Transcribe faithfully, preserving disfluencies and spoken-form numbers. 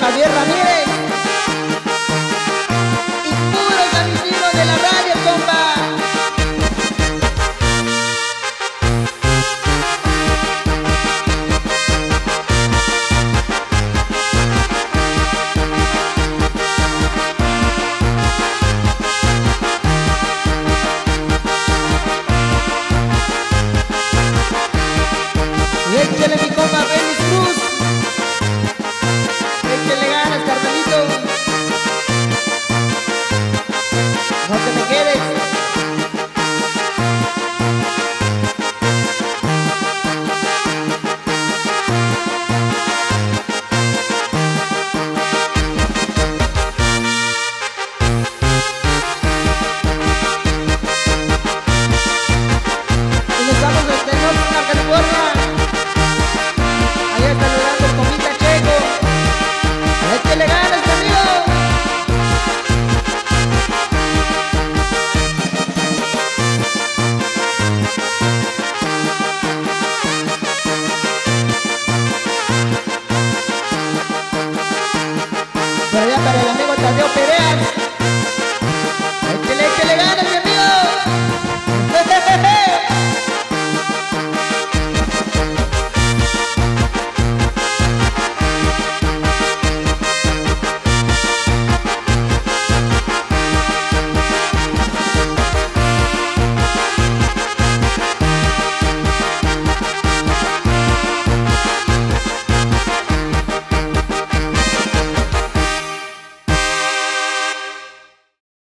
Javier Ramírez. Y puro camino de la radio, compa. Y échale mi compa Félix Cruz. Échale ganas, carnalito. No te me quedes. Y nos vamos desde Norte, California. Allá está llegando el comita Checo. Échale ganas, amigo. Por allá para el amigo Tadeo Pereas.